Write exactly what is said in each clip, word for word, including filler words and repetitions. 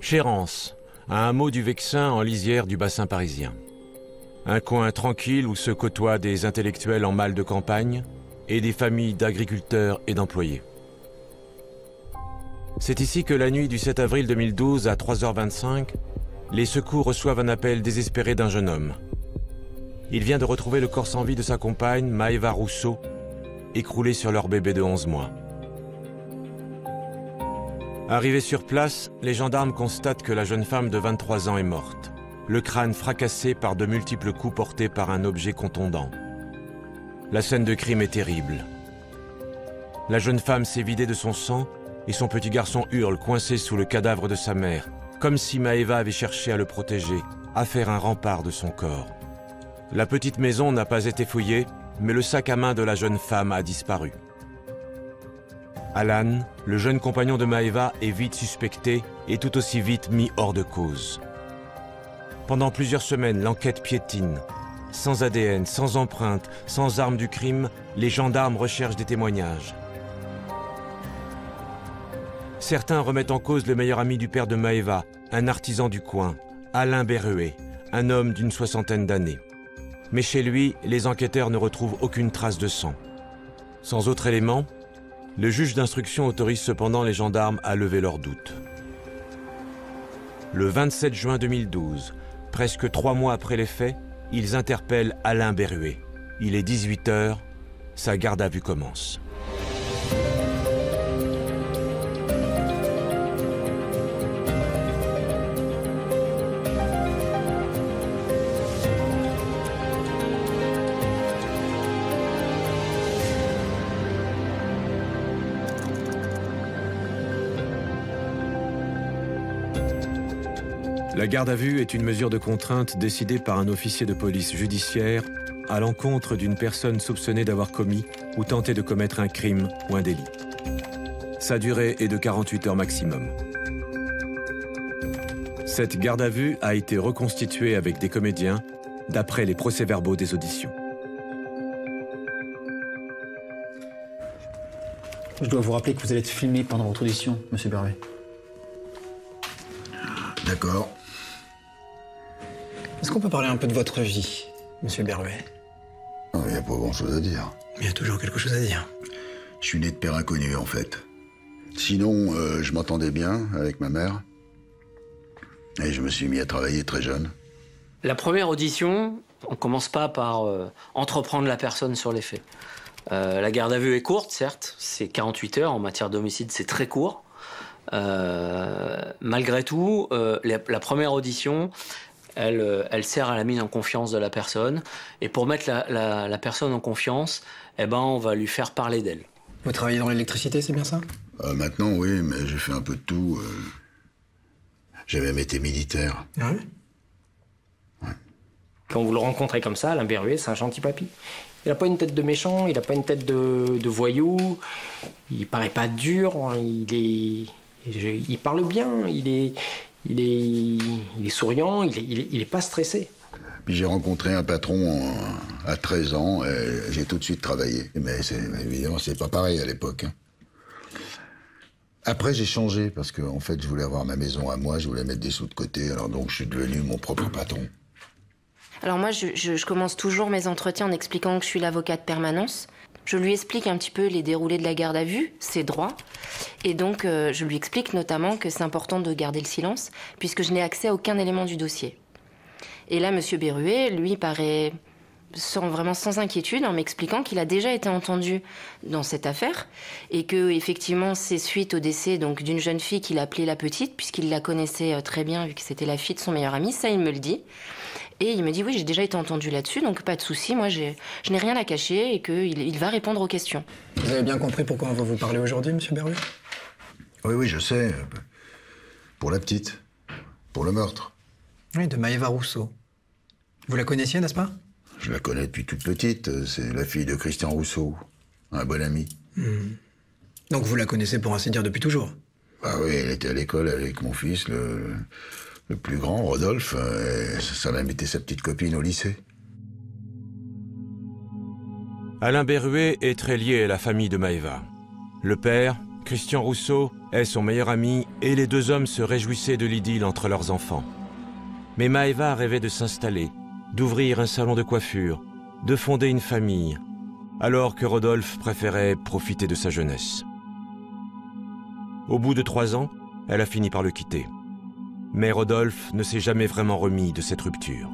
Chérence, un hameau du Vexin en lisière du bassin parisien. Un coin tranquille où se côtoient des intellectuels en mal de campagne et des familles d'agriculteurs et d'employés. C'est ici que la nuit du sept avril deux mille douze à trois heures vingt-cinq, les secours reçoivent un appel désespéré d'un jeune homme. Il vient de retrouver le corps sans vie de sa compagne, Maëva Rousseau, écroulé sur leur bébé de onze mois. Arrivés sur place, les gendarmes constatent que la jeune femme de vingt-trois ans est morte, le crâne fracassé par de multiples coups portés par un objet contondant. La scène de crime est terrible. La jeune femme s'est vidée de son sang et son petit garçon hurle coincé sous le cadavre de sa mère, comme si Maëva avait cherché à le protéger, à faire un rempart de son corps. La petite maison n'a pas été fouillée, mais le sac à main de la jeune femme a disparu. Alan, le jeune compagnon de Maëva, est vite suspecté et tout aussi vite mis hors de cause. Pendant plusieurs semaines, l'enquête piétine. Sans A D N, sans empreinte, sans arme du crime, les gendarmes recherchent des témoignages. Certains remettent en cause le meilleur ami du père de Maëva, un artisan du coin, Alain Berruet, un homme d'une soixantaine d'années. Mais chez lui, les enquêteurs ne retrouvent aucune trace de sang. Sans autre élément, le juge d'instruction autorise cependant les gendarmes à lever leurs doutes. Le vingt-sept juin deux mille douze, presque trois mois après les faits, ils interpellent Alain Berruet. Il est dix-huit heures, sa garde à vue commence. La garde à vue est une mesure de contrainte décidée par un officier de police judiciaire à l'encontre d'une personne soupçonnée d'avoir commis ou tenté de commettre un crime ou un délit. Sa durée est de quarante-huit heures maximum. Cette garde à vue a été reconstituée avec des comédiens d'après les procès-verbaux des auditions. Je dois vous rappeler que vous allez être filmé pendant votre audition, monsieur Berruet. D'accord. Est-ce qu'on peut parler un peu de votre vie, monsieur Berruet? Il n'y a pas grand-chose à dire. Il y a toujours quelque chose à dire. Je suis né de père inconnu, en fait. Sinon, euh, je m'entendais bien avec ma mère. Et je me suis mis à travailler très jeune. La première audition, on ne commence pas par euh, entreprendre la personne sur les faits. Euh, la garde à vue est courte, certes. C'est quarante-huit heures. En matière d'homicide, c'est très court. Euh, malgré tout, euh, la, la première audition, elle, elle sert à la mise en confiance de la personne. Et pour mettre la, la, la personne en confiance, eh ben, on va lui faire parler d'elle. Vous travaillez dans l'électricité, c'est bien ça? euh, Maintenant, oui, mais j'ai fait un peu de tout. Euh... J'ai même été militaire. Ah oui? Ouais. Quand vous le rencontrez comme ça, Alain Berruet, c'est un gentil papy. Il n'a pas une tête de méchant, il n'a pas une tête de, de voyou, il paraît pas dur, il est... Il parle bien, il est, il est, il est souriant, il est, il est, il est pas stressé. Puis j'ai rencontré un patron à treize ans et j'ai tout de suite travaillé. Mais évidemment, c'est pas pareil à l'époque. Hein. Après, j'ai changé parce que en fait, je voulais avoir ma maison à moi, je voulais mettre des sous de côté, alors donc je suis devenu mon propre patron. Alors moi, je, je, je commence toujours mes entretiens en expliquant que je suis l'avocat de permanence. Je lui explique un petit peu les déroulés de la garde à vue, ses droits. Et donc, euh, je lui explique notamment que c'est important de garder le silence, puisque je n'ai accès à aucun élément du dossier. Et là, monsieur Berruet, lui, paraît sans, vraiment sans inquiétude en m'expliquant qu'il a déjà été entendu dans cette affaire et que, effectivement, c'est suite au décès donc d'une jeune fille qu'il appelait la petite, puisqu'il la connaissait très bien, vu que c'était la fille de son meilleur ami. Ça, il me le dit. Et il me dit, oui, j'ai déjà été entendu là-dessus, donc pas de souci, moi je n'ai rien à cacher et qu'il il va répondre aux questions. Vous avez bien compris pourquoi on va vous parler aujourd'hui, monsieur Berruet? Oui, oui, je sais. Pour la petite. Pour le meurtre. Oui, de Maëva Rousseau. Vous la connaissiez, n'est-ce pas? Je la connais depuis toute petite. C'est la fille de Christian Rousseau, un bon ami. Mmh. Donc vous la connaissez pour ainsi dire depuis toujours? Ah oui, elle était à l'école avec mon fils, le... Le plus grand, Rodolphe, euh, ça a même été sa petite copine au lycée. Alain Berruet est très lié à la famille de Maëva. Le père, Christian Rousseau est son meilleur ami et les deux hommes se réjouissaient de l'idylle entre leurs enfants. Mais Maëva rêvait de s'installer, d'ouvrir un salon de coiffure, de fonder une famille, alors que Rodolphe préférait profiter de sa jeunesse. Au bout de trois ans, elle a fini par le quitter. Mais Rodolphe ne s'est jamais vraiment remis de cette rupture.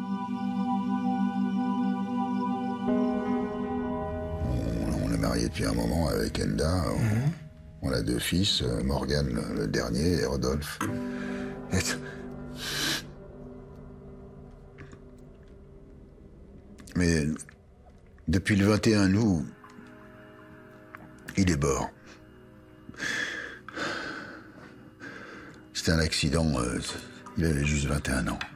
On, on est marié depuis un moment avec Enda. On, mmh. on a deux fils, Morgan le, le dernier et Rodolphe. Et... Mais depuis le vingt et un août, il est mort. C'était un accident, euh, il avait juste vingt et un ans.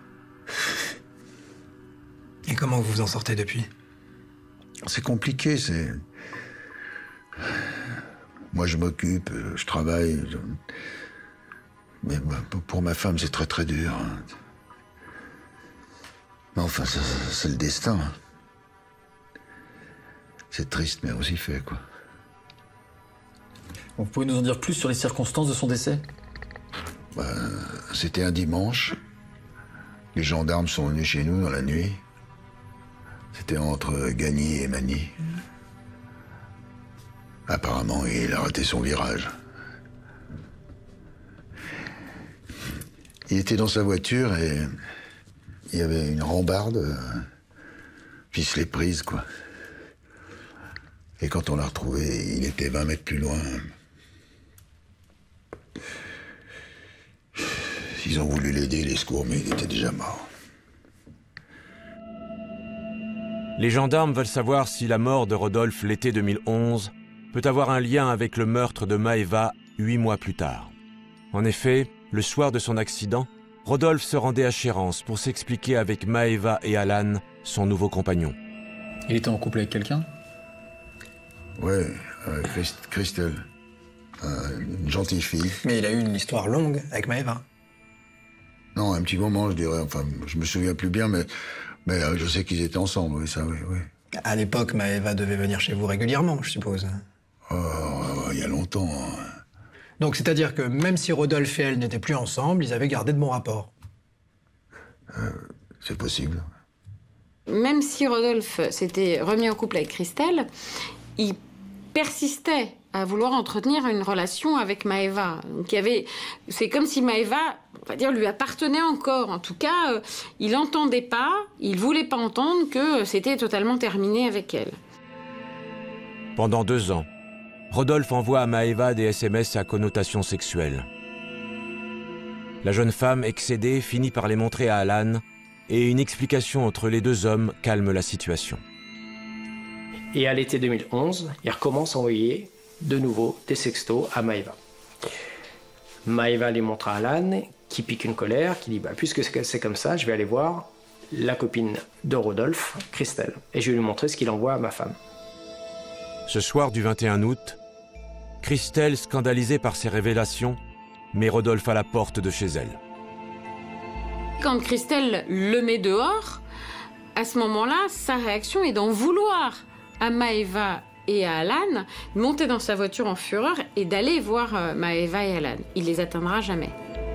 Et comment vous vous en sortez depuis? C'est compliqué, c'est... Moi, je m'occupe, je travaille. Je... Mais pour ma femme, c'est très très dur. Mais enfin, c'est le destin. C'est triste, mais aussi fait, quoi. Vous pouvez nous en dire plus sur les circonstances de son décès? Bah, c'était un dimanche. Les gendarmes sont venus chez nous dans la nuit. C'était entre Gagny et Magny. Apparemment, il a raté son virage. Il était dans sa voiture et il y avait une rambarde, ficelée prise, quoi. Et quand on l'a retrouvé, il était vingt mètres plus loin. Ils ont voulu l'aider, les secours, mais il était déjà mort. Les gendarmes veulent savoir si la mort de Rodolphe l'été deux mille onze peut avoir un lien avec le meurtre de Maëva huit mois plus tard. En effet, le soir de son accident, Rodolphe se rendait à Chérence pour s'expliquer avec Maëva et Alan, son nouveau compagnon. Il était en couple avec quelqu'un? Ouais, euh, Christ Christelle. Euh, une gentille fille. Mais il a eu une histoire longue avec Maëva. Non, un petit moment, je dirais. Enfin, je me souviens plus bien, mais, mais euh, je sais qu'ils étaient ensemble, oui, ça, oui, oui. À l'époque, Maëva devait venir chez vous régulièrement, je suppose. Oh, il y a longtemps. Hein. Donc, c'est-à-dire que même si Rodolphe et elle n'étaient plus ensemble, ils avaient gardé de bons rapports. Euh, c'est possible. Même si Rodolphe s'était remis en couple avec Christelle, il persistait à vouloir entretenir une relation avec Maëva. Donc, il y avait... C'est comme si Maëva, on va dire, lui appartenait encore. En tout cas, euh, il n'entendait pas, il ne voulait pas entendre que c'était totalement terminé avec elle. Pendant deux ans, Rodolphe envoie à Maëva des S M S à connotation sexuelle. La jeune femme, excédée, finit par les montrer à Alan et une explication entre les deux hommes calme la situation. Et à l'été deux mille onze, il recommence à envoyer de nouveau des sextos à Maëva. Maëva les montre à Alan, qui pique une colère, qui dit bah, « puisque c'est comme ça, je vais aller voir la copine de Rodolphe, Christelle, et je vais lui montrer ce qu'il envoie à ma femme. » Ce soir du vingt et un août, Christelle, scandalisée par ces révélations, met Rodolphe à la porte de chez elle. Quand Christelle le met dehors, à ce moment-là, sa réaction est d'en vouloir à Maëva et à Alan, de monter dans sa voiture en fureur et d'aller voir euh, Maëva et Alan. Il les atteindra jamais.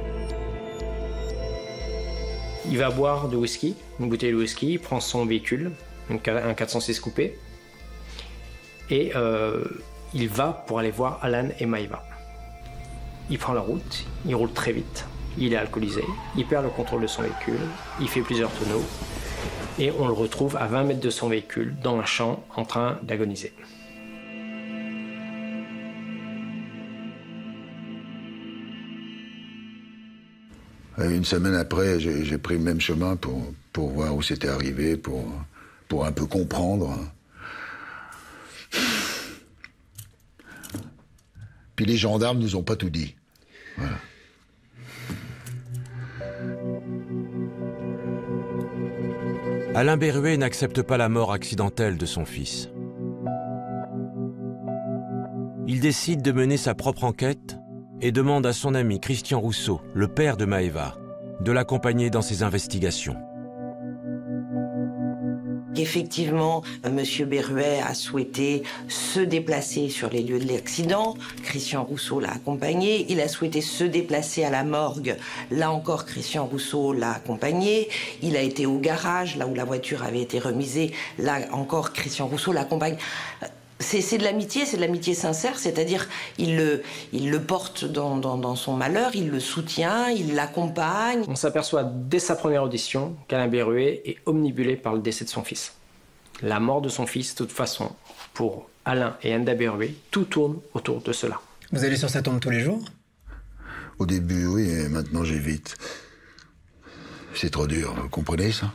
Il va boire de whisky, une bouteille de whisky, il prend son véhicule, un quatre cent six coupé, et euh, il va pour aller voir Alan et Maëva. Il prend la route, il roule très vite, il est alcoolisé, il perd le contrôle de son véhicule, il fait plusieurs tonneaux, et on le retrouve à vingt mètres de son véhicule, dans un champ, en train d'agoniser. Une semaine après, j'ai pris le même chemin pour, pour voir où c'était arrivé, pour, pour un peu comprendre. Puis les gendarmes nous ont pas tout dit. Voilà. Alain Berruet n'accepte pas la mort accidentelle de son fils. Il décide de mener sa propre enquête et demande à son ami Christian Rousseau, le père de Maëva, de l'accompagner dans ses investigations. Effectivement, M. Berruet a souhaité se déplacer sur les lieux de l'accident. Christian Rousseau l'a accompagné. Il a souhaité se déplacer à la morgue. Là encore, Christian Rousseau l'a accompagné. Il a été au garage, là où la voiture avait été remisée. Là encore, Christian Rousseau l'accompagne. C'est de l'amitié, c'est de l'amitié sincère, c'est-à-dire il le, il le porte dans, dans, dans son malheur, il le soutient, il l'accompagne. On s'aperçoit dès sa première audition qu'Alain Berruet est omnibulé par le décès de son fils. La mort de son fils, de toute façon, pour Alain et Enda Berruet, tout tourne autour de cela. Vous allez sur sa tombe tous les jours? Au début, oui, et maintenant j'évite. C'est trop dur, vous comprenez ça?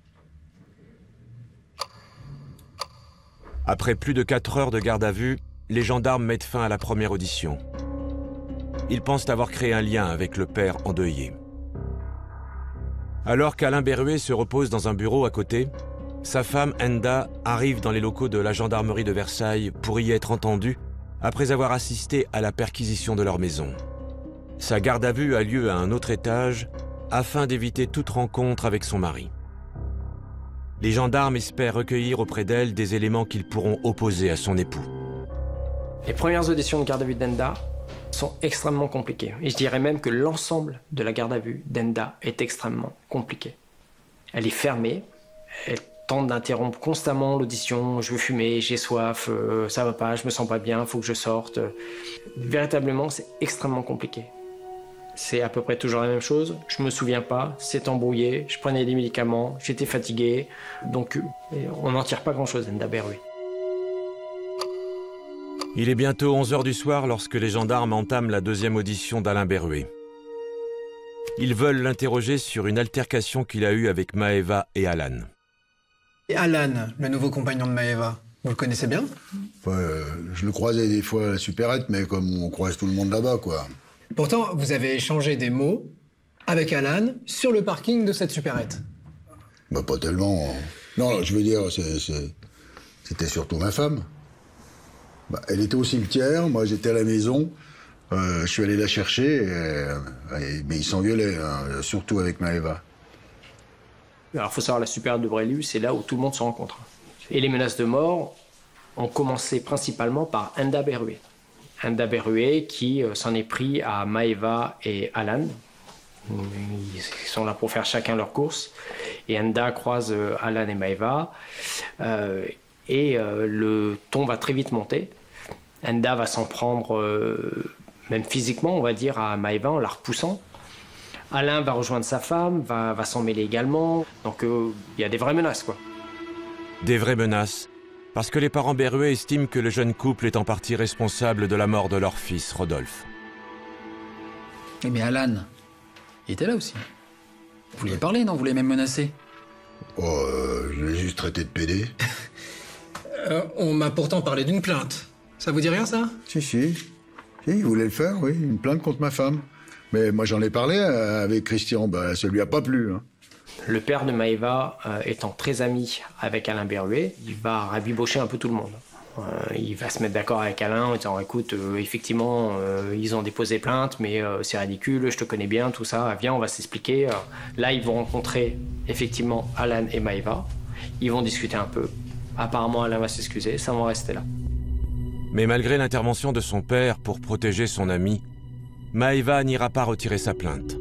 Après plus de quatre heures de garde à vue, les gendarmes mettent fin à la première audition. Ils pensent avoir créé un lien avec le père endeuillé. Alors qu'Alain Berruet se repose dans un bureau à côté, sa femme Enda arrive dans les locaux de la gendarmerie de Versailles pour y être entendue après avoir assisté à la perquisition de leur maison. Sa garde à vue a lieu à un autre étage afin d'éviter toute rencontre avec son mari. Les gendarmes espèrent recueillir auprès d'elle des éléments qu'ils pourront opposer à son époux. Les premières auditions de garde à vue d'Enda sont extrêmement compliquées. Et je dirais même que l'ensemble de la garde à vue d'Enda est extrêmement compliquée. Elle est fermée, elle tente d'interrompre constamment l'audition. Je veux fumer, j'ai soif, euh, ça va pas, je me sens pas bien, il faut que je sorte. Véritablement, c'est extrêmement compliqué. C'est à peu près toujours la même chose. Je me souviens pas, c'est embrouillé, je prenais des médicaments, j'étais fatigué. Donc on n'en tire pas grand-chose, Enda Berruet. Il est bientôt onze heures du soir lorsque les gendarmes entament la deuxième audition d'Alain Berruet. Ils veulent l'interroger sur une altercation qu'il a eue avec Maëva et Alan. Et Alan, le nouveau compagnon de Maëva, vous le connaissez bien? Ouais, euh, je le croisais des fois à la supérette, mais comme on croise tout le monde là-bas, quoi. Pourtant, vous avez échangé des mots avec Alan sur le parking de cette supérette. Bah, pas tellement. Non, je veux dire, c'était surtout ma femme. Bah, elle était au cimetière, moi j'étais à la maison. Euh, je suis allé la chercher, et, et, mais ils s'engueulaient, hein, surtout avec Maëva. Alors, il faut savoir, la supérette de Brélu, c'est là où tout le monde se rencontre. Et les menaces de mort ont commencé principalement par Enda Berruet. Enda Berruet qui euh, s'en est pris à Maëva et Alan. Ils sont là pour faire chacun leur course. Et Enda croise euh, Alan et Maëva. Euh, et euh, le ton va très vite monter. Enda va s'en prendre, euh, même physiquement, on va dire, à Maëva en la repoussant. Alain va rejoindre sa femme, va, va s'en mêler également. Donc il euh, y a des vraies menaces, quoi. Des vraies menaces, parce que les parents Berruet estiment que le jeune couple est en partie responsable de la mort de leur fils, Rodolphe. Mais Alan, il était là aussi. Vous lui avez parlé, non? Vous l'avez même menacé? Oh, euh, je l'ai juste traité de pédé. euh, on m'a pourtant parlé d'une plainte. Ça vous dit rien, ça? Si, si. Si, il voulait le faire, oui. Une plainte contre ma femme. Mais moi, j'en ai parlé avec Christian. Ben, ça lui a pas plu, hein. Le père de Maëva, euh, étant très ami avec Alain Berruet, il va rabibocher un peu tout le monde. Euh, il va se mettre d'accord avec Alain en disant « Écoute, euh, effectivement, euh, ils ont déposé plainte, mais euh, c'est ridicule, je te connais bien, tout ça. Viens, on va s'expliquer. » Là, ils vont rencontrer effectivement Alan et Maëva. Ils vont discuter un peu. Apparemment, Alain va s'excuser, ça va en rester là. Mais malgré l'intervention de son père pour protéger son ami, Maëva n'ira pas retirer sa plainte.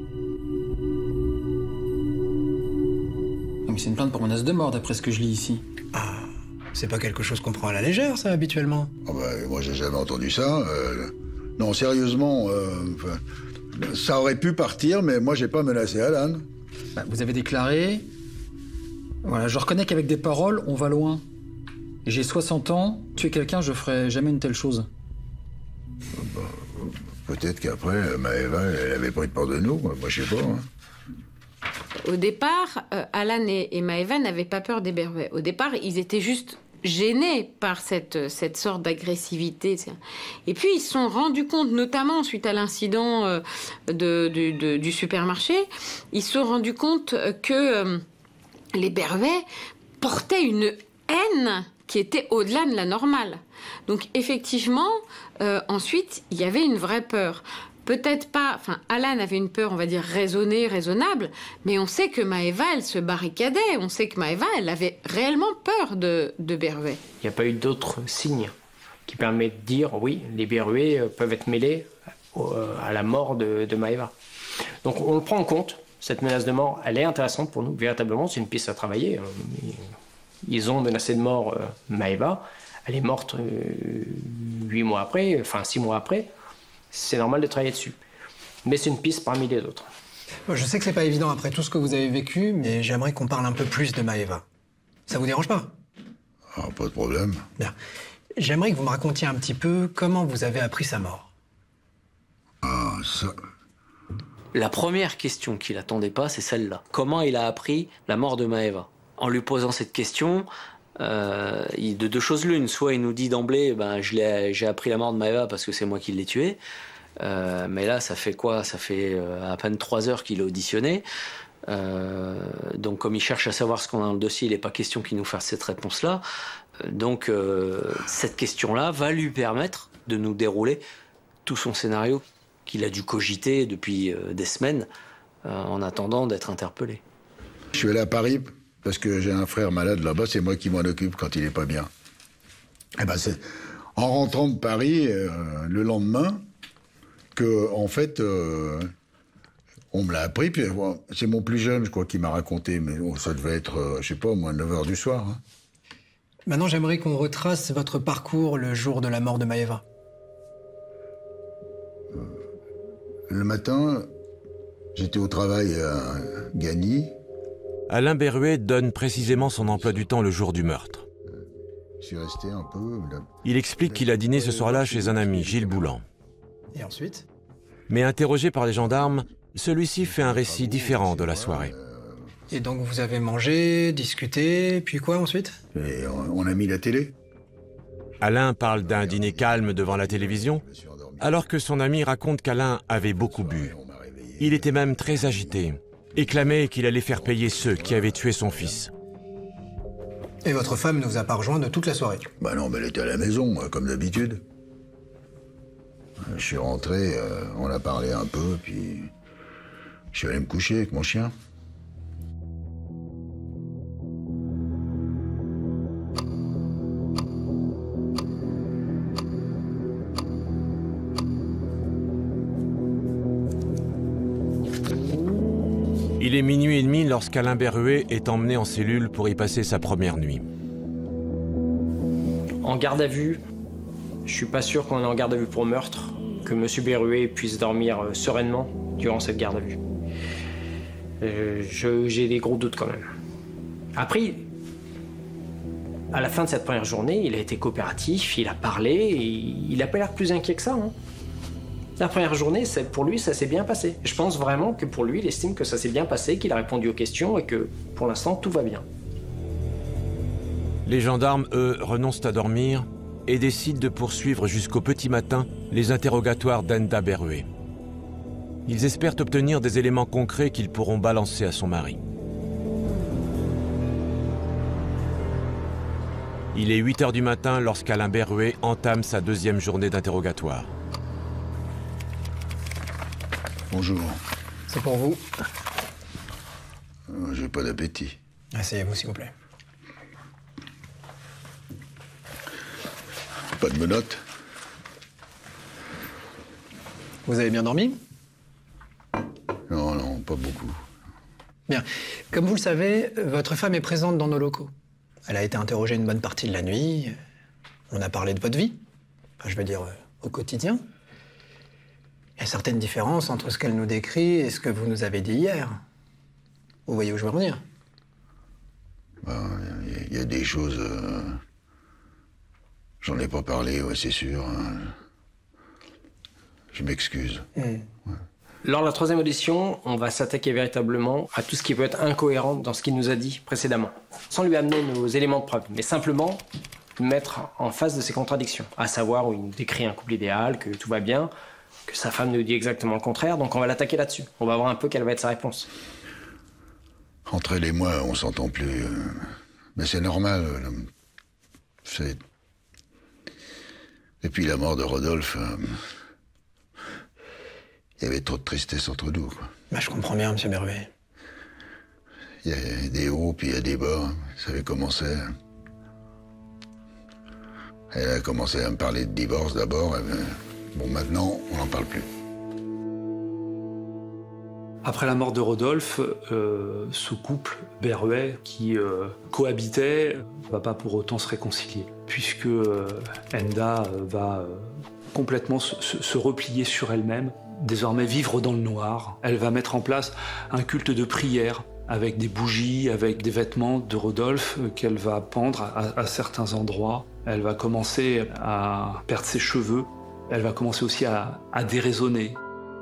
Mais c'est une plainte pour menace de mort, d'après ce que je lis ici. Ah, c'est pas quelque chose qu'on prend à la légère, ça, habituellement. Oh bah, moi, j'ai jamais entendu ça. Euh, non, sérieusement, euh, ça aurait pu partir, mais moi, j'ai pas menacé Alan. Bah, vous avez déclaré... Voilà, je reconnais qu'avec des paroles, on va loin. J'ai soixante ans, tuer quelqu'un, je ferais jamais une telle chose. Bah, peut-être qu'après, Maëva, elle avait pris peur de nous, moi, je sais pas. Hein. Au départ, euh, Alan et, et Maëva n'avaient pas peur des Berruet. Au départ, ils étaient juste gênés par cette, cette sorte d'agressivité. Et puis, ils se sont rendus compte, notamment suite à l'incident euh, de, de, de, du supermarché, ils se sont rendus compte que euh, les Berruet portaient une haine qui était au-delà de la normale. Donc, effectivement, euh, ensuite, il y avait une vraie peur. peut-être pas... Enfin, Alan avait une peur, on va dire, raisonnée, raisonnable, mais on sait que Maëva, elle se barricadait. On sait que Maëva, elle avait réellement peur de, de Berruet. Il n'y a pas eu d'autres signes qui permettent de dire, oui, les Berruet peuvent être mêlés à la mort de, de Maëva. Donc on le prend en compte, cette menace de mort, elle est intéressante pour nous, véritablement, c'est une piste à travailler. Ils ont menacé de mort Maëva, elle est morte huit mois après, enfin six mois après, c'est normal de travailler dessus. Mais c'est une piste parmi les autres. Je sais que c'est pas évident après tout ce que vous avez vécu, mais j'aimerais qu'on parle un peu plus de Maëva. Ça vous dérange pas? Ah, pas de problème. Bien. J'aimerais que vous me racontiez un petit peu comment vous avez appris sa mort. Ah, ça... La première question qu'il attendait pas, c'est celle-là. Comment il a appris la mort de Maëva? En lui posant cette question, euh, il, de deux choses l'une. Soit il nous dit d'emblée, ben, j'ai appris la mort de Maëva parce que c'est moi qui l'ai tuée. Euh, mais là, ça fait quoi? Ça fait euh, à peine trois heures qu'il est auditionné. Euh, donc comme il cherche à savoir ce qu'on a dans le dossier, il n'est pas question qu'il nous fasse cette réponse-là. Euh, donc euh, cette question-là va lui permettre de nous dérouler tout son scénario qu'il a dû cogiter depuis euh, des semaines euh, en attendant d'être interpellé. Je suis allé à Paris parce que j'ai un frère malade là-bas, c'est moi qui m'en occupe quand il n'est pas bien. Et ben c'est en rentrant de Paris euh, le lendemain que, en fait, euh, on me l'a appris. Puis bon, c'est mon plus jeune, je crois, qui m'a raconté, mais bon, ça devait être, euh, je sais pas, au moins neuf heures du soir. Hein. Maintenant, j'aimerais qu'on retrace votre parcours le jour de la mort de Maëva. Le matin, j'étais au travail à Gagny. Alain Berruet donne précisément son emploi du temps le jour du meurtre. Je suis resté un peu... Il explique qu'il a dîné ce soir-là chez un ami, Gilles Boulan. Et ensuite? Mais interrogé par les gendarmes, celui-ci fait un récit différent de la soirée. Et donc vous avez mangé, discuté, puis quoi ensuite? Et on a mis la télé. Alain parle d'un dîner calme devant la télévision, alors que son ami raconte qu'Alain avait beaucoup bu. Il était même très agité et clamait qu'il allait faire payer ceux qui avaient tué son fils. Et votre femme ne vous a pas rejoint de toute la soirée? Bah non, mais elle était à la maison, comme d'habitude. Je suis rentré, euh, on a parlé un peu, puis je suis allé me coucher avec mon chien. Il est minuit et demi lorsqu'Alain Berruet est emmené en cellule pour y passer sa première nuit. En garde à vue, je suis pas sûr qu'on est en garde à vue pour meurtre, que M. Berruet puisse dormir sereinement durant cette garde à vue. Euh, j'ai des gros doutes quand même. Après, à la fin de cette première journée, il a été coopératif, il a parlé, et il n'a pas l'air plus inquiet que ça. Hein. La première journée, pour lui, ça s'est bien passé. Je pense vraiment que pour lui, il estime que ça s'est bien passé, qu'il a répondu aux questions et que pour l'instant, tout va bien. Les gendarmes, eux, renoncent à dormir et décident de poursuivre jusqu'au petit matin les interrogatoires d'Enda Berruet. Ils espèrent obtenir des éléments concrets qu'ils pourront balancer à son mari. Il est huit heures du matin lorsqu'Alain Berruet entame sa deuxième journée d'interrogatoire. Bonjour. C'est pour vous. Euh, J'ai pas d'appétit. Asseyez-vous, s'il vous plaît. Pas de menottes. Vous avez bien dormi? Non, non, pas beaucoup. Bien. Comme vous le savez, votre femme est présente dans nos locaux. Elle a été interrogée une bonne partie de la nuit. On a parlé de votre vie. Enfin, je veux dire, euh, au quotidien. Il y a certaines différences entre ce qu'elle nous décrit et ce que vous nous avez dit hier. Vous voyez où je veux en venir? Il ben, y, y a des choses... Euh... J'en ai pas parlé, ouais, c'est sûr. Hein. Je m'excuse. Mmh. Ouais. Lors de la troisième audition, on va s'attaquer véritablement à tout ce qui peut être incohérent dans ce qu'il nous a dit précédemment. Sans lui amener nos éléments de preuve, mais simplement mettre en face de ses contradictions. À savoir où il nous décrit un couple idéal, que tout va bien, que sa femme nous dit exactement le contraire, donc on va l'attaquer là-dessus. On va voir un peu quelle va être sa réponse. Entre elle et moi, on s'entend plus. Euh... Mais c'est normal. Euh... C'est... Depuis la mort de Rodolphe, euh... il y avait trop de tristesse entre nous, quoi. Bah, je comprends bien, monsieur Berruet. Il y a des hauts, puis il y a des bas. Ça avait commencé. Elle a commencé à me parler de divorce d'abord. Bon, maintenant, on n'en parle plus. Après la mort de Rodolphe, euh, ce couple Berruet qui euh, cohabitait ne va pas pour autant se réconcilier, puisque euh, Enda euh, va euh, complètement se, se replier sur elle-même, désormais vivre dans le noir. Elle va mettre en place un culte de prière avec des bougies, avec des vêtements de Rodolphe euh, qu'elle va pendre à, à certains endroits. Elle va commencer à perdre ses cheveux. Elle va commencer aussi à, à déraisonner.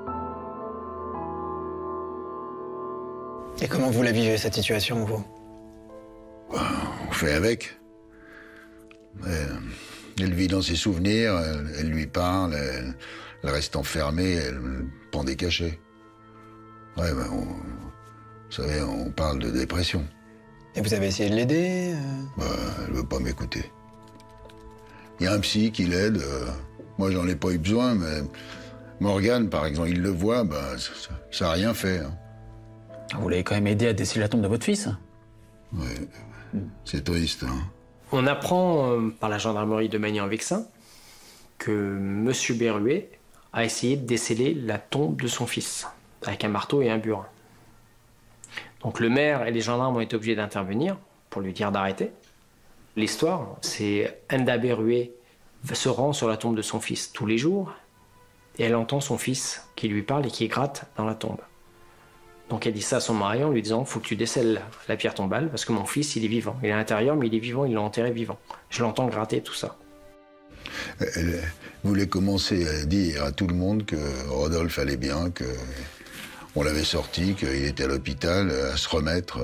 Et comment vous la vivez, cette situation, vous? On fait avec. Elle, elle vit dans ses souvenirs, elle, elle lui parle, elle, elle reste enfermée, elle prend des cachets. Ouais, ben, on, vous savez, on parle de dépression. Et vous avez essayé de l'aider? Ben, elle veut pas m'écouter. Il y a un psy qui l'aide. Euh, moi, j'en ai pas eu besoin, mais Morgane, par exemple, il le voit, ben, ça n'a rien fait. Hein. Vous l'avez quand même aidé à déceler la tombe de votre fils. Oui, c'est triste. Hein. On apprend euh, par la gendarmerie de Magny-en-Vexin que M. Berruet a essayé de déceler la tombe de son fils, avec un marteau et un burin. Donc le maire et les gendarmes ont été obligés d'intervenir pour lui dire d'arrêter. L'histoire, c'est Enda Berruet se rend sur la tombe de son fils tous les jours, et elle entend son fils qui lui parle et qui gratte dans la tombe. Donc elle dit ça à son mari en lui disant « Faut que tu décèles la pierre tombale parce que mon fils, il est vivant. Il est à l'intérieur, mais il est vivant, il l'a enterré vivant. Je l'entends gratter, tout ça. » Elle voulait commencer à dire à tout le monde que Rodolphe allait bien, qu'on l'avait sorti, qu'il était à l'hôpital, à se remettre.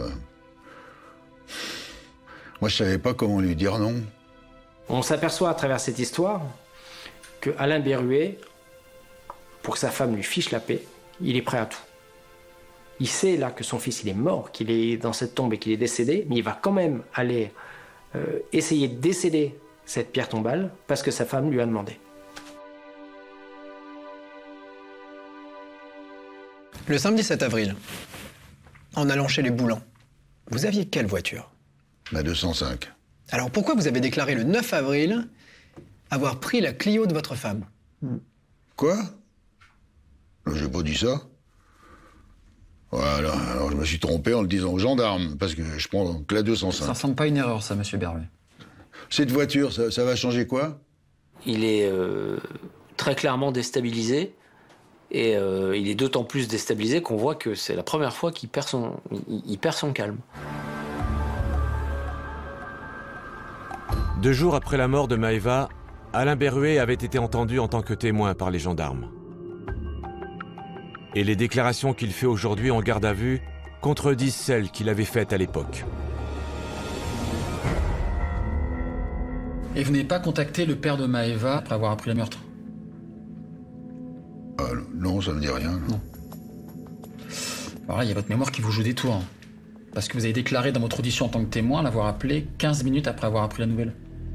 Moi, je savais pas comment lui dire non. On s'aperçoit à travers cette histoire que Alain Berruet, pour que sa femme lui fiche la paix, il est prêt à tout. Il sait là que son fils il est mort, qu'il est dans cette tombe et qu'il est décédé, mais il va quand même aller euh, essayer de décéder cette pierre tombale parce que sa femme lui a demandé. Le samedi sept avril, en allant chez les Boulans, vous aviez quelle voiture? La deux cent cinq. Alors pourquoi vous avez déclaré le neuf avril avoir pris la Clio de votre femme? Quoi? J'ai pas dit ça. Voilà, alors je me suis trompé en le disant aux gendarmes, parce que je prends que la deux cent cinq. Ça ressemble pas à une erreur, ça, monsieur Berruet. Cette voiture, ça, ça va changer quoi? Il est euh, très clairement déstabilisé, et euh, il est d'autant plus déstabilisé qu'on voit que c'est la première fois qu'il perd son, il, il perd son calme. Deux jours après la mort de Maëva, Alain Berruet avait été entendu en tant que témoin par les gendarmes. Et les déclarations qu'il fait aujourd'hui en garde à vue contredisent celles qu'il avait faites à l'époque. Et vous n'avez pas contacté le père de Maëva après avoir appris le meurtre? Ah, non, ça me dit rien. Non. Alors là, il y a votre mémoire qui vous joue des tours. Hein. Parce que vous avez déclaré dans votre audition en tant que témoin l'avoir appelé quinze minutes après avoir appris la nouvelle.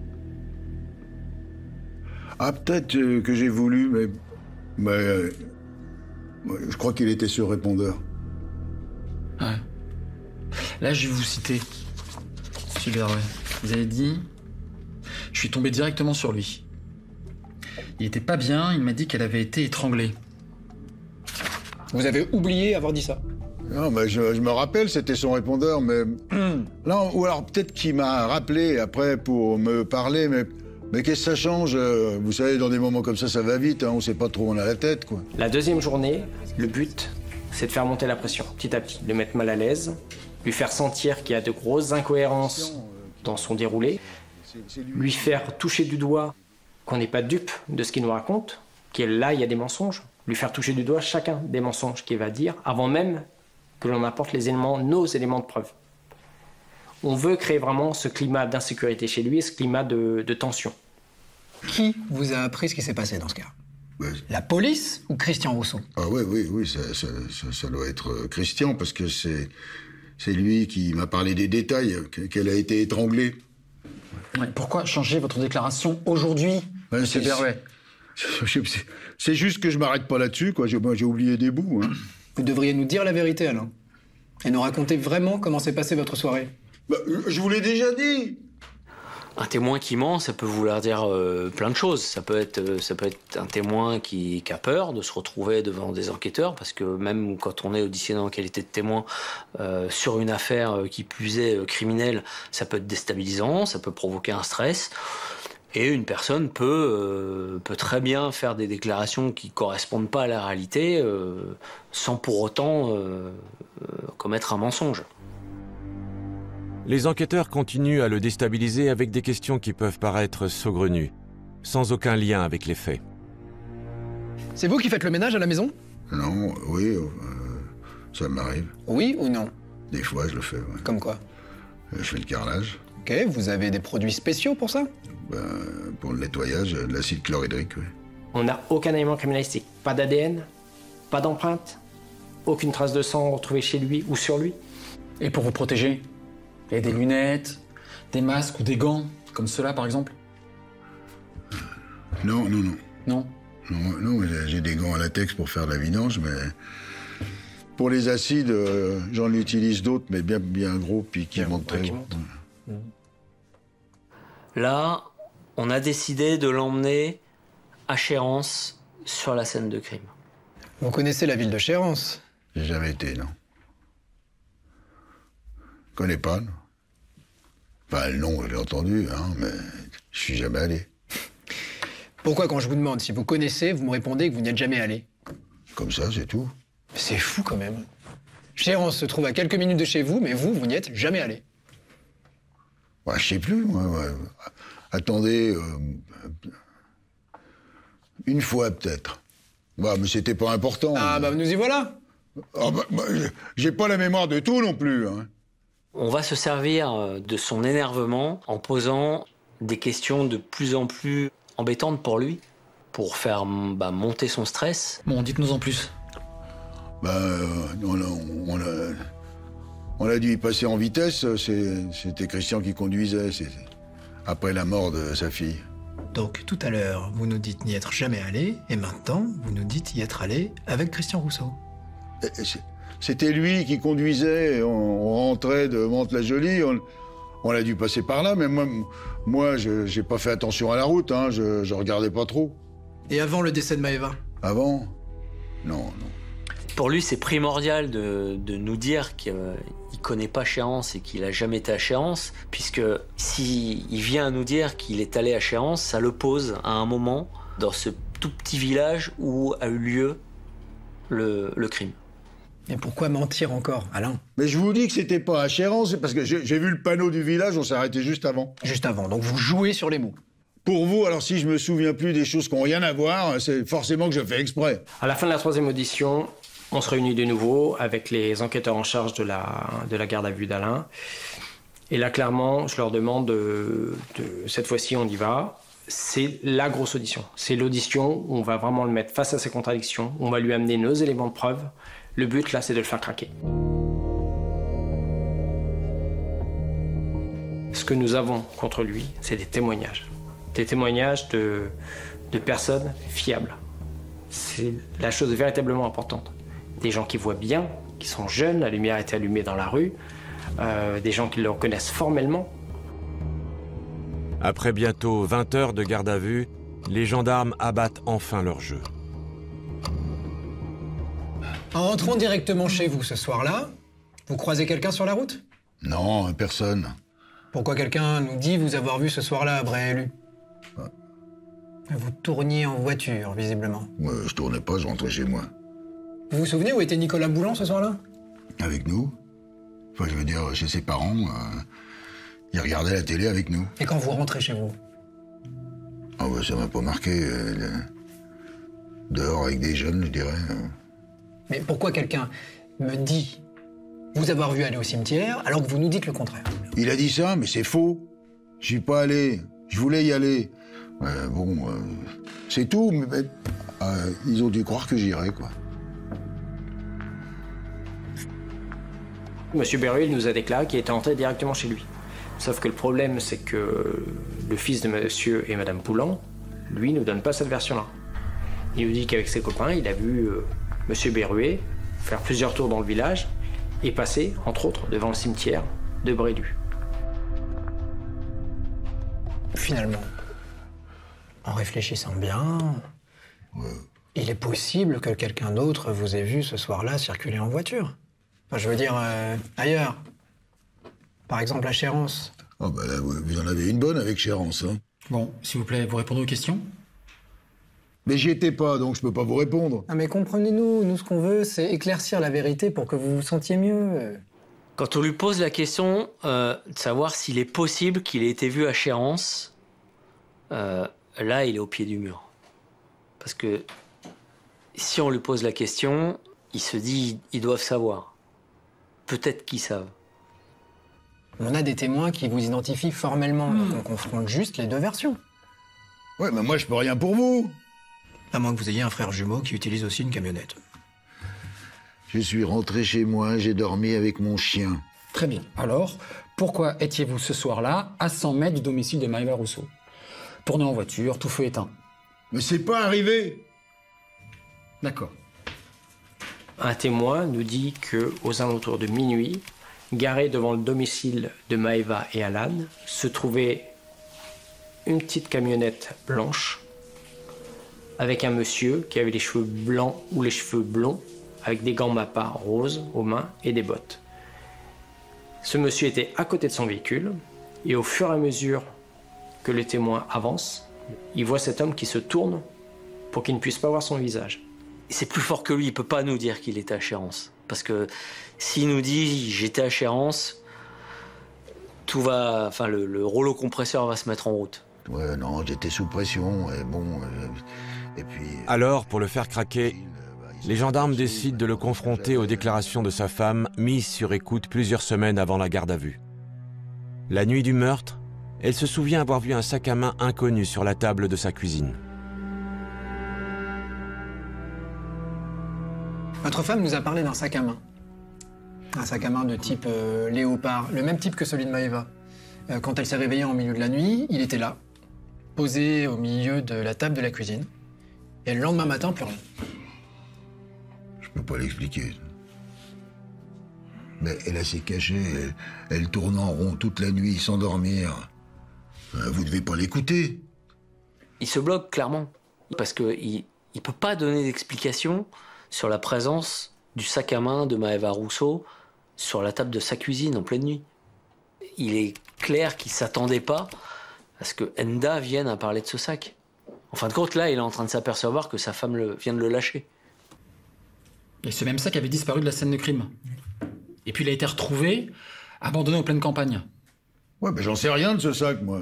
Ah, peut-être euh, que j'ai voulu, mais... mais euh, je crois qu'il était sur répondeur. Ouais. Là, je vais vous citer. Monsieur Berruet, vous avez dit... Je suis tombé directement sur lui. Il était pas bien, il m'a dit qu'elle avait été étranglée. Vous avez oublié avoir dit ça? Non, mais je, je me rappelle, c'était son répondeur, mais... non, ou alors peut-être qu'il m'a rappelé après pour me parler, mais... Mais qu'est-ce que ça change? Vous savez, dans des moments comme ça, ça va vite, hein, on sait pas trop où on a la tête, quoi. La deuxième journée, le but, c'est de faire monter la pression, petit à petit, le mettre mal à l'aise, lui faire sentir qu'il y a de grosses incohérences dans son déroulé, lui faire toucher du doigt qu'on n'est pas dupe de ce qu'il nous raconte, que là, il y a des mensonges, lui faire toucher du doigt chacun des mensonges qu'il va dire, avant même que l'on apporte les éléments, nos éléments de preuve. On veut créer vraiment ce climat d'insécurité chez lui, ce climat de, de tension. Qui vous a appris ce qui s'est passé dans ce cas? Ouais. La police ou Christian Rousseau? Ah oui, oui, oui, ça, ça, ça, ça doit être Christian, parce que c'est c'est lui qui m'a parlé des détails, qu'elle a été étranglée. Ouais, pourquoi changer votre déclaration aujourd'hui, ouais, monsieur Berruet? C'est juste que je m'arrête pas là-dessus, quoi. J'ai j'ai oublié des bouts. Hein. Vous devriez nous dire la vérité, Alain. Et nous raconter vraiment comment s'est passée votre soirée. Bah, je vous l'ai déjà dit. Un témoin qui ment, ça peut vouloir dire euh, plein de choses. Ça peut être, euh, ça peut être un témoin qui, qui a peur de se retrouver devant des enquêteurs, parce que même quand on est auditionné en qualité de témoin euh, sur une affaire euh, qui plus est euh, criminelle, ça peut être déstabilisant, ça peut provoquer un stress. Et une personne peut, euh, peut très bien faire des déclarations qui ne correspondent pas à la réalité euh, sans pour autant euh, euh, commettre un mensonge. Les enquêteurs continuent à le déstabiliser avec des questions qui peuvent paraître saugrenues, sans aucun lien avec les faits. C'est vous qui faites le ménage à la maison? Non, oui, euh, ça m'arrive. Oui ou non? Des fois, je le fais, ouais. Comme quoi? Je fais le carrelage. Ok, vous avez des produits spéciaux pour ça? Ben, pour le nettoyage, de l'acide chlorhydrique, oui. On n'a aucun élément criminalistique. Pas d'A D N, pas d'empreinte, aucune trace de sang retrouvée chez lui ou sur lui. Et pour vous protéger? Il y a des lunettes, des masques ou des gants, comme ceux-là par exemple? Non, non, non. Non? Non, non, j'ai des gants à latex pour faire de la vidange, mais pour les acides, euh, j'en utilise d'autres, mais bien, bien gros, puis qui montent très haut. Mmh. Là, on a décidé de l'emmener à Chérances sur la scène de crime. Vous connaissez la ville de Chérances? J'ai jamais été, non. Je connais pas, non. Enfin, le nom, je l'ai entendu, hein, mais je suis jamais allé. Pourquoi, quand je vous demande si vous connaissez, vous me répondez que vous n'y êtes jamais allé? Comme ça, c'est tout. C'est fou, quand même. Chérances se trouve à quelques minutes de chez vous, mais vous, vous n'y êtes jamais allé. Ouais, je sais plus, moi. Ouais. Attendez, euh, une fois peut-être. Bah, mais c'était pas important. Ah, bah nous y voilà. Ah, bah, bah, j'ai pas la mémoire de tout non plus. Hein. On va se servir de son énervement en posant des questions de plus en plus embêtantes pour lui, pour faire bah, monter son stress. Bon, dites-nous en plus. Bah, euh, on, a, on, a, on a dû y passer en vitesse. C'était Christian qui conduisait, après la mort de sa fille. Donc, tout à l'heure, vous nous dites n'y être jamais allé, et maintenant, vous nous dites y être allé avec Christian Rousseau. C'était lui qui conduisait, on, on rentrait de Mantes-la-Jolie, on, on a dû passer par là, mais moi, moi je j'ai pas fait attention à la route, hein, je, je regardais pas trop. Et avant le décès de Maëva? Avant? Non, non. Pour lui, c'est primordial de, de nous dire qu'il ne connaît pas Chérances et qu'il n'a jamais été à Chérances, puisque s'il vient à nous dire qu'il est allé à Chérances, ça le pose à un moment dans ce tout petit village où a eu lieu le, le crime. Et pourquoi mentir encore, Alain? Mais je vous dis que c'était pas à Chérances, c'est parce que j'ai vu le panneau du village, on s'est arrêté juste avant. Juste avant, donc vous jouez sur les mots. Pour vous, alors si je me souviens plus des choses qui n'ont rien à voir, c'est forcément que je fais exprès. À la fin de la troisième audition, on se réunit de nouveau avec les enquêteurs en charge de la, de la garde à vue d'Alain. Et là, clairement, je leur demande de, de cette fois-ci, on y va. C'est la grosse audition. C'est l'audition où on va vraiment le mettre face à ses contradictions. On va lui amener nos éléments de preuve. Le but, là, c'est de le faire craquer. Ce que nous avons contre lui, c'est des témoignages. Des témoignages de, de personnes fiables. C'est la chose véritablement importante. Des gens qui voient bien, qui sont jeunes, la lumière était allumée dans la rue, euh, des gens qui le reconnaissent formellement. Après bientôt vingt heures de garde à vue, les gendarmes abattent enfin leur jeu. En rentrant directement chez vous ce soir-là, vous croisez quelqu'un sur la route? Non, personne. Pourquoi quelqu'un nous dit vous avoir vu ce soir-là à Bréhélu? Ouais. Vous tourniez en voiture, visiblement. Moi, je tournais pas, je rentrais chez moi. Vous vous souvenez où était Nicolas Boulan ce soir-là? Avec nous. Enfin, je veux dire, chez ses parents. Euh, il regardait la télé avec nous. Et quand vous rentrez chez vous? Ah bah, ça m'a pas marqué. Euh, le... Dehors avec des jeunes, je dirais. Euh. Mais pourquoi quelqu'un me dit vous avoir vu aller au cimetière alors que vous nous dites le contraire? Il a dit ça, mais c'est faux. Je suis pas allé. Je voulais y aller. Ouais, bon, euh, c'est tout. Mais euh, ils ont dû croire que j'irais, quoi. Monsieur Berruel nous a déclaré qu'il était entré directement chez lui. Sauf que le problème, c'est que le fils de monsieur et madame Poulan, lui, ne donne pas cette version-là. Il nous dit qu'avec ses copains, il a vu euh, Monsieur Berruet faire plusieurs tours dans le village et passer, entre autres, devant le cimetière de Brélu. Finalement, en réfléchissant bien, ouais. Il est possible que quelqu'un d'autre vous ait vu ce soir-là circuler en voiture. Enfin, je veux dire, euh, ailleurs. Par exemple, à Chérences. Oh bah là, vous en avez une bonne avec Chérences, hein. Bon, s'il vous plaît, vous répondez aux questions? Mais j'y étais pas, donc je peux pas vous répondre. Ah mais comprenez-nous, nous ce qu'on veut, c'est éclaircir la vérité pour que vous vous sentiez mieux. Quand on lui pose la question euh, de savoir s'il est possible qu'il ait été vu à Chérences, euh, là, il est au pied du mur. Parce que si on lui pose la question, il se dit ils doivent savoir. Peut-être qu'ils savent. On a des témoins qui vous identifient formellement, mmh. donc on confronte juste les deux versions. Ouais, mais moi je peux rien pour vous. À moins que vous ayez un frère jumeau qui utilise aussi une camionnette. Je suis rentré chez moi, j'ai dormi avec mon chien. Très bien. Alors, pourquoi étiez-vous ce soir-là à cent mètres du domicile de Maëva Rousseau? Tourné en voiture, tout feu éteint. Mais c'est pas arrivé. D'accord. Un témoin nous dit qu'aux alentours de minuit, garé devant le domicile de Maëva et Alan, se trouvait une petite camionnette blanche avec un monsieur qui avait les cheveux blancs ou les cheveux blonds, avec des gants Mappa roses aux mains et des bottes. Ce monsieur était à côté de son véhicule et au fur et à mesure que le témoin avance, il voit cet homme qui se tourne pour qu'il ne puisse pas voir son visage. C'est plus fort que lui, il peut pas nous dire qu'il était à Chérences. Parce que s'il nous dit j'étais à Chérences, tout va, enfin le, le rouleau compresseur va se mettre en route. Ouais, non, j'étais sous pression, et bon, euh, et puis... Alors, pour le faire craquer, les gendarmes décident de le confronter aux déclarations de sa femme, mise sur écoute plusieurs semaines avant la garde à vue. La nuit du meurtre, elle se souvient avoir vu un sac à main inconnu sur la table de sa cuisine. Votre femme nous a parlé d'un sac à main. Un sac à main de type euh, léopard, le même type que celui de Maëva. Euh, quand elle s'est réveillée en milieu de la nuit, il était là, posé au milieu de la table de la cuisine. Et le lendemain matin, plus rien. Je peux pas l'expliquer. Mais elle s'est cachée, elle, elle tourne en rond toute la nuit sans dormir. Vous devez pas l'écouter. Il se bloque clairement, parce qu'il ne peut pas donner d'explication sur la présence du sac à main de Maëva Rousseau sur la table de sa cuisine en pleine nuit. Il est clair qu'il ne s'attendait pas à ce que Enda vienne à parler de ce sac. En fin de compte, là, il est en train de s'apercevoir que sa femme le, vient de le lâcher. Et ce même sac avait disparu de la scène de crime. Et puis il a été retrouvé, abandonné en pleine campagne. Ouais, mais j'en sais rien de ce sac, moi.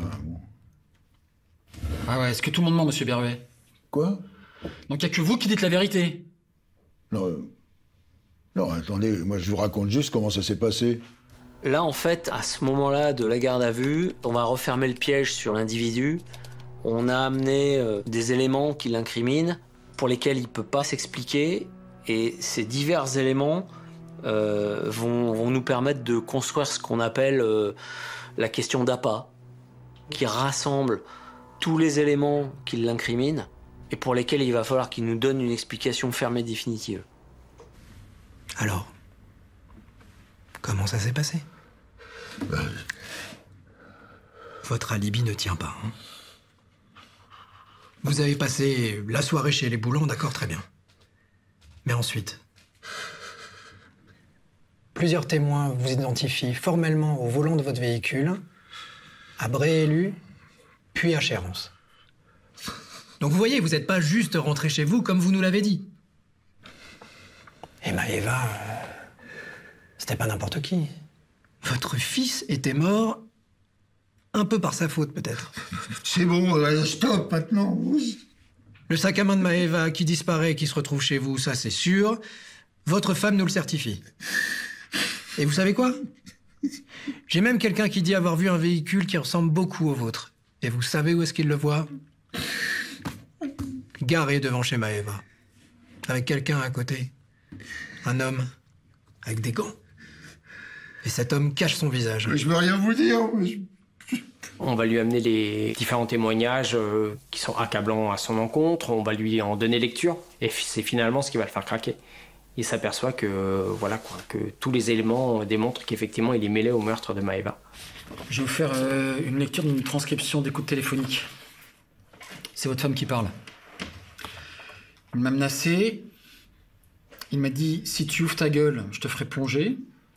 Ah ouais, est-ce que tout le monde ment, monsieur Berruet? Quoi? Donc il n'y a que vous qui dites la vérité? Non, euh... non, attendez, moi je vous raconte juste comment ça s'est passé. Là, en fait, à ce moment-là de la garde à vue, on va refermer le piège sur l'individu. On a amené euh, des éléments qui l'incriminent, pour lesquels il ne peut pas s'expliquer. Et ces divers éléments euh, vont, vont nous permettre de construire ce qu'on appelle euh, la question d'appât, qui rassemble tous les éléments qui l'incriminent et pour lesquels il va falloir qu'il nous donne une explication ferme et définitive. Alors, comment ça s'est passé? Ben... Votre alibi ne tient pas, hein? Vous avez passé la soirée chez les Boulons, d'accord, très bien. Mais ensuite, plusieurs témoins vous identifient formellement au volant de votre véhicule, à Brélu, puis à Chérences. Donc vous voyez, vous n'êtes pas juste rentré chez vous comme vous nous l'avez dit. Et Maëva, euh, c'était pas n'importe qui. Votre fils était mort un peu par sa faute, peut-être. C'est bon, euh, stop maintenant. Le sac à main de Maëva qui disparaît, qui se retrouve chez vous, ça c'est sûr. Votre femme nous le certifie. Et vous savez quoi? J'ai même quelqu'un qui dit avoir vu un véhicule qui ressemble beaucoup au vôtre. Et vous savez où est-ce qu'il le voit? Garé devant chez Maëva. Avec quelqu'un à côté. Un homme. Avec des gants. Et cet homme cache son visage. Je veux rien vous dire. Je... On va lui amener les différents témoignages euh, qui sont accablants à son encontre, on va lui en donner lecture, et c'est finalement ce qui va le faire craquer. Il s'aperçoit que, euh, voilà, quoi, que tous les éléments démontrent qu'effectivement il est mêlé au meurtre de Maëva. Je vais vous faire euh, une lecture d'une transcription d'écoute téléphonique. C'est votre femme qui parle. Il m'a menacé. Il m'a dit, si tu ouvres ta gueule, je te ferai plonger.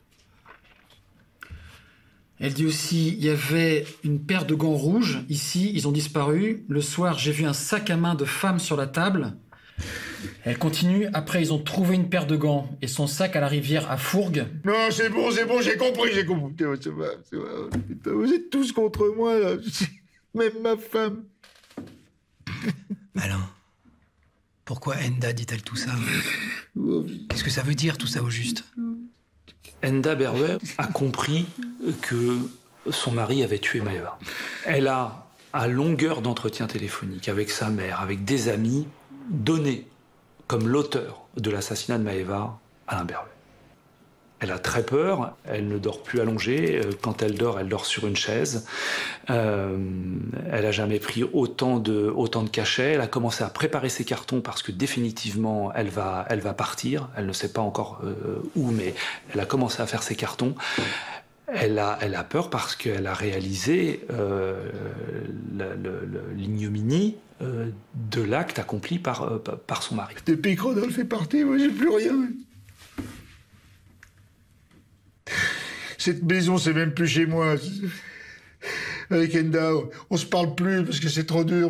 Elle dit aussi, il y avait une paire de gants rouges, ici, ils ont disparu. Le soir, j'ai vu un sac à main de femme sur la table. Elle continue, après ils ont trouvé une paire de gants et son sac à la rivière à Fourgues. Non, c'est bon, c'est bon, j'ai compris, j'ai compris. C'est vrai, c'est vrai. Putain, vous êtes tous contre moi, là. Même ma femme. Alain, pourquoi Enda dit-elle tout ça? Qu'est-ce que ça veut dire, tout ça, au juste? Enda Berruet a compris que son mari avait tué Maëva. Elle a, à longueur d'entretien téléphonique avec sa mère, avec des amis, donné comme l'auteur de l'assassinat de Maëva Alain Berruet. Elle a très peur, elle ne dort plus allongée. Quand elle dort, elle dort sur une chaise. Euh, elle n'a jamais pris autant de, autant de cachets. Elle a commencé à préparer ses cartons parce que définitivement, elle va, elle va partir. Elle ne sait pas encore euh, où, mais elle a commencé à faire ses cartons. Elle a, elle a peur parce qu'elle a réalisé euh, l'ignominie euh, de l'acte accompli par, euh, par son mari. Depuis que Rodolphe est parti, moi, j'ai plus rien. Cette maison, c'est même plus chez moi. Avec Enda, on se parle plus parce que c'est trop dur.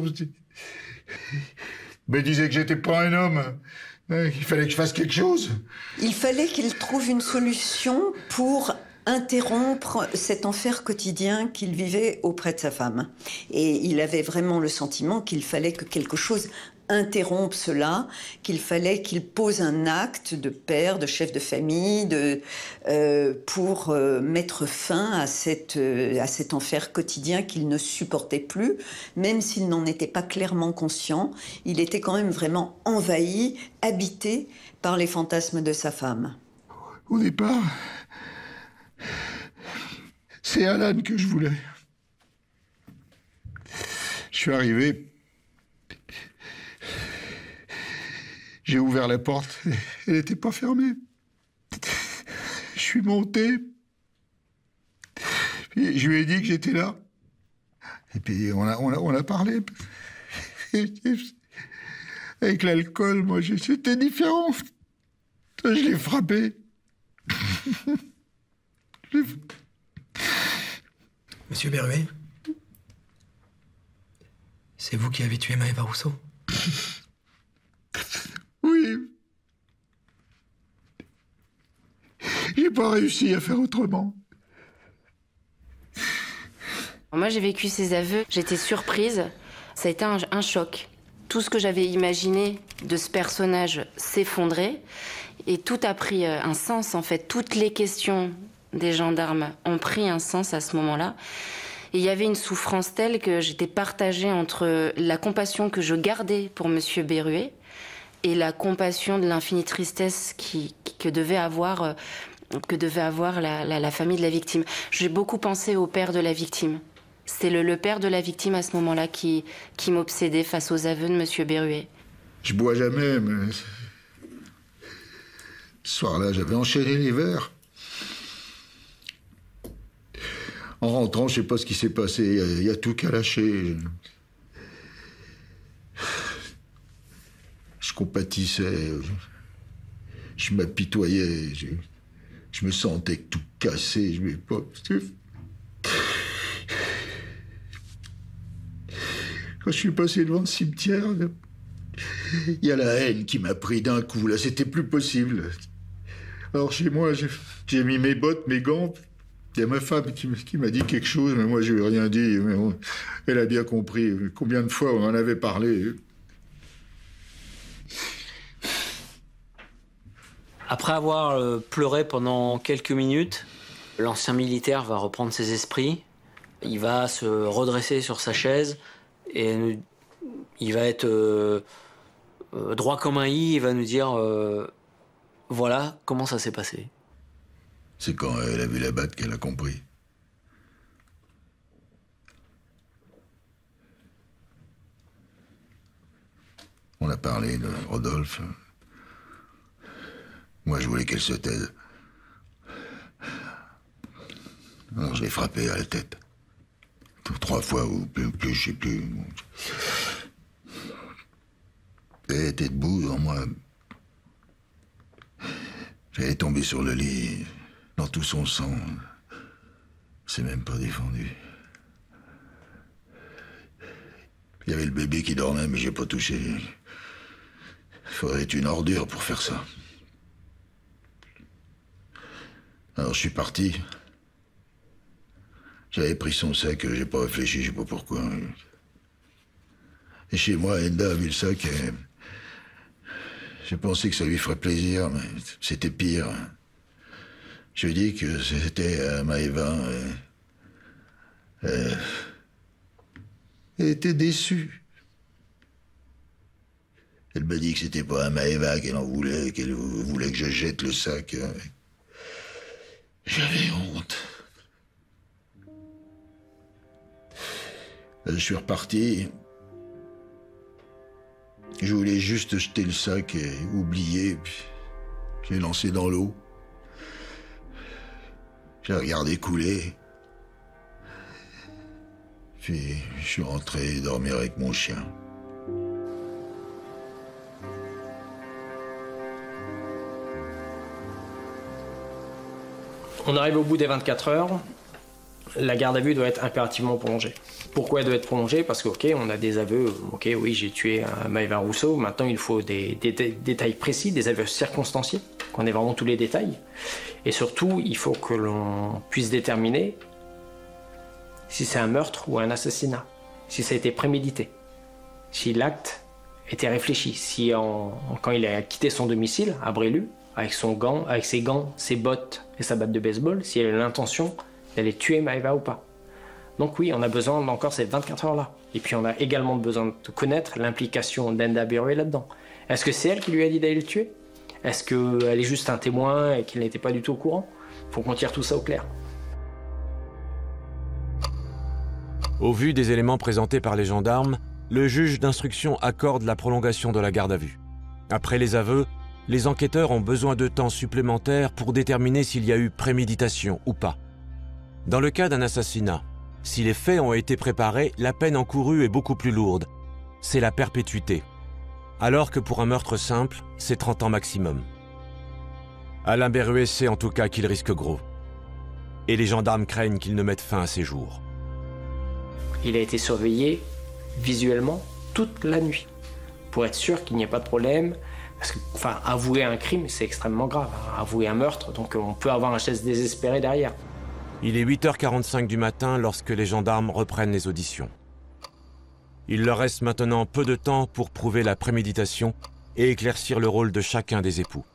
Mais il disait que j'étais pas un homme. Il fallait que je fasse quelque chose. Il fallait qu'il trouve une solution pour interrompre cet enfer quotidien qu'il vivait auprès de sa femme. Et il avait vraiment le sentiment qu'il fallait que quelque chose interrompre cela, qu'il fallait qu'il pose un acte de père, de chef de famille, de, euh, pour euh, mettre fin à, cette, euh, à cet enfer quotidien qu'il ne supportait plus, même s'il n'en était pas clairement conscient. Il était quand même vraiment envahi, habité par les fantasmes de sa femme. Au départ, c'est Alan que je voulais. Je suis arrivé. J'ai ouvert la porte, elle n'était pas fermée. Je suis monté, puis je lui ai dit que j'étais là. Et puis on a, on a, on a parlé. Avec l'alcool, moi, c'était différent. Je l'ai frappé. Monsieur Berruet, c'est vous qui avez tué Maëva Rousseau? Oui. J'ai pas réussi à faire autrement. Moi, j'ai vécu ces aveux, j'étais surprise. Ça a été un, un choc. Tout ce que j'avais imaginé de ce personnage s'effondrait et tout a pris un sens, en fait. Toutes les questions des gendarmes ont pris un sens à ce moment-là. Et il y avait une souffrance telle que j'étais partagée entre la compassion que je gardais pour Monsieur Berruet et la compassion de l'infinie tristesse qui, qui, que devait avoir, que devait avoir la, la, la famille de la victime. J'ai beaucoup pensé au père de la victime. C'est le, le père de la victime à ce moment-là qui, qui m'obsédait face aux aveux de Monsieur Berruet. Je bois jamais, mais... Ce soir-là, j'avais enchaîné les verres. En rentrant, je sais pas ce qui s'est passé. Il y, y a tout qu'à lâcher. Je compatissais. Je m'apitoyais. Je, je me sentais tout cassé. Je me... Quand je suis passé devant le cimetière, il y a la haine qui m'a pris d'un coup. Là, c'était plus possible. Alors chez moi, j'ai mis mes bottes, mes gants. Il y a ma femme qui, qui m'a dit quelque chose, mais moi, je lui ai rien dit. Mais on, elle a bien compris. Combien de fois on en avait parlé. Après avoir euh, pleuré pendant quelques minutes, l'ancien militaire va reprendre ses esprits. Il va se redresser sur sa chaise et nous, il va être euh, euh, droit comme un i. Il va nous dire euh, voilà comment ça s'est passé. C'est quand elle a vu la batte qu'elle a compris. On a parlé de Rodolphe. Moi, je voulais qu'elle se taise. Alors, je l'ai frappé à la tête. Trois fois ou plus, plus je sais plus. Elle était debout devant moi. J'allais tomber sur le lit, dans tout son sang. C'est même pas défendu. Il y avait le bébé qui dormait, mais j'ai pas touché. Il faudrait être une ordure pour faire ça. Alors je suis parti. J'avais pris son sac, j'ai pas réfléchi, je sais pas pourquoi. Et chez moi, Enda a vu le sac et... J'ai pensé que ça lui ferait plaisir, mais c'était pire. Je lui ai dit que c'était euh, Maëva. Et... Et... Elle était déçue. Elle m'a dit que c'était pas à Maëva qu'elle en voulait, qu'elle voulait que je jette le sac. J'avais honte. Je suis reparti. Je voulais juste jeter le sac et oublier, puis je l'ai lancé dans l'eau. J'ai regardé couler. Puis je suis rentré dormir avec mon chien. On arrive au bout des vingt-quatre heures. La garde à vue doit être impérativement prolongée. Pourquoi elle doit être prolongée? Parce que, ok, on a des aveux, ok, oui, j'ai tué Maëva Rousseau, maintenant il faut des, des, des détails précis, des aveux circonstanciés, qu'on ait vraiment tous les détails. Et surtout, il faut que l'on puisse déterminer si c'est un meurtre ou un assassinat, si ça a été prémédité, si l'acte était réfléchi, si en, quand il a quitté son domicile à Brélu, avec, son gant, avec ses gants, ses bottes et sa batte de baseball, s'il avait l'intention d'aller tuer Maëva ou pas. Donc oui, on a besoin d'encore ces vingt-quatre heures-là. Et puis on a également besoin de connaître l'implication d'Enda Berruet là-dedans. Est-ce que c'est elle qui lui a dit d'aller le tuer? Est-ce qu'elle est juste un témoin et qu'il n'était pas du tout au courant? Faut qu'on tire tout ça au clair. Au vu des éléments présentés par les gendarmes, le juge d'instruction accorde la prolongation de la garde à vue. Après les aveux, les enquêteurs ont besoin de temps supplémentaire pour déterminer s'il y a eu préméditation ou pas. Dans le cas d'un assassinat, si les faits ont été préparés, la peine encourue est beaucoup plus lourde. C'est la perpétuité. Alors que pour un meurtre simple, c'est trente ans maximum. Alain Berruet sait en tout cas qu'il risque gros. Et les gendarmes craignent qu'il ne mette fin à ses jours. Il a été surveillé visuellement toute la nuit pour être sûr qu'il n'y ait pas de problème. Parce que, enfin, avouer un crime, c'est extrêmement grave. Hein. Avouer un meurtre, donc on peut avoir un geste désespéré derrière. Il est huit heures quarante-cinq du matin lorsque les gendarmes reprennent les auditions. Il leur reste maintenant peu de temps pour prouver la préméditation et éclaircir le rôle de chacun des époux.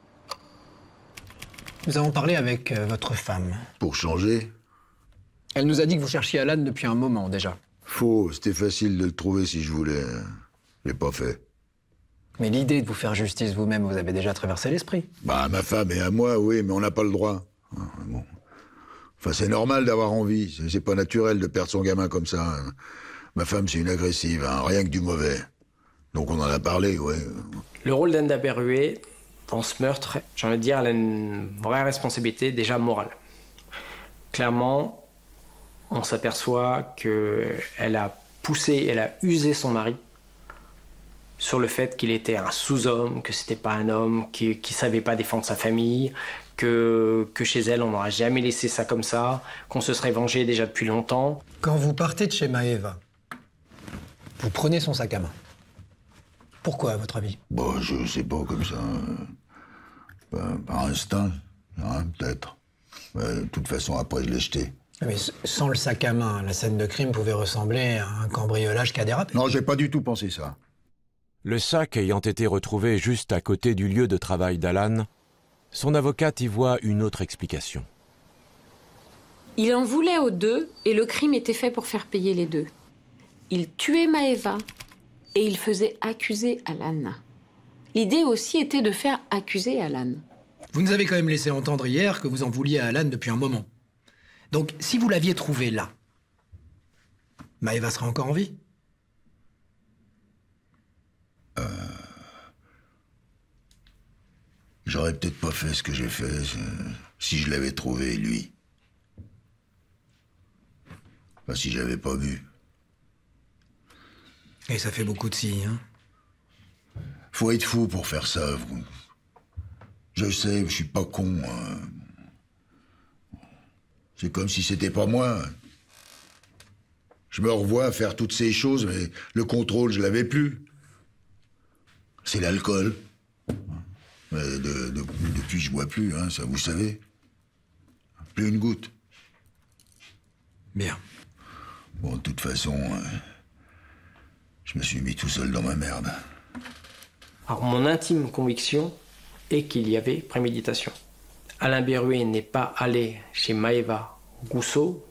Nous avons parlé avec euh, votre femme. Pour changer? Elle nous a dit que vous cherchiez Alan depuis un moment déjà. Faux, c'était facile de le trouver si je voulais. Je l'ai pas fait. Mais l'idée de vous faire justice vous-même vous avez déjà traversé l'esprit. Bah, à ma femme et à moi, oui, mais on n'a pas le droit. Bon. Enfin, c'est normal d'avoir envie. C'est pas naturel de perdre son gamin comme ça. Ma femme, c'est une agressive, hein, rien que du mauvais. Donc on en a parlé, ouais. Le rôle d'Enda Berruet dans ce meurtre, j'ai envie de dire, elle a une vraie responsabilité déjà morale. Clairement, on s'aperçoit qu'elle a poussé, elle a usé son mari sur le fait qu'il était un sous-homme, que c'était pas un homme, qui ne savait pas défendre sa famille, que, que chez elle, on n'aurait jamais laissé ça comme ça, qu'on se serait vengé déjà depuis longtemps. Quand vous partez de chez Maëva, vous prenez son sac à main. Pourquoi, à votre avis? Bon, je sais pas, comme ça. Par, par instinct, hein, peut-être. De toute façon, après, je l'ai jeté. Mais sans le sac à main, la scène de crime pouvait ressembler à un cambriolage qui a dérapé. Non, j'ai pas du tout pensé ça. Le sac ayant été retrouvé juste à côté du lieu de travail d'Alan, son avocate y voit une autre explication. Il en voulait aux deux et le crime était fait pour faire payer les deux. Il tuait Maëva et il faisait accuser Alan. L'idée aussi était de faire accuser Alan. Vous nous avez quand même laissé entendre hier que vous en vouliez à Alan depuis un moment. Donc, si vous l'aviez trouvé là, Maëva serait encore en vie? Euh... J'aurais peut-être pas fait ce que j'ai fait si je l'avais trouvé, lui. Enfin, si j'avais pas vu. Et ça fait beaucoup de si, hein? Faut être fou pour faire ça. Je sais, je suis pas con. Hein. C'est comme si c'était pas moi. Je me revois faire toutes ces choses, mais le contrôle, je l'avais plus. C'est l'alcool. Mais de, de, depuis, je bois plus, hein, ça vous savez. Plus une goutte. Bien. Bon, de toute façon, euh, je me suis mis tout seul dans ma merde. Alors, mon intime conviction est qu'il y avait préméditation. Alain Berruet n'est pas allé chez Maëva Rousseau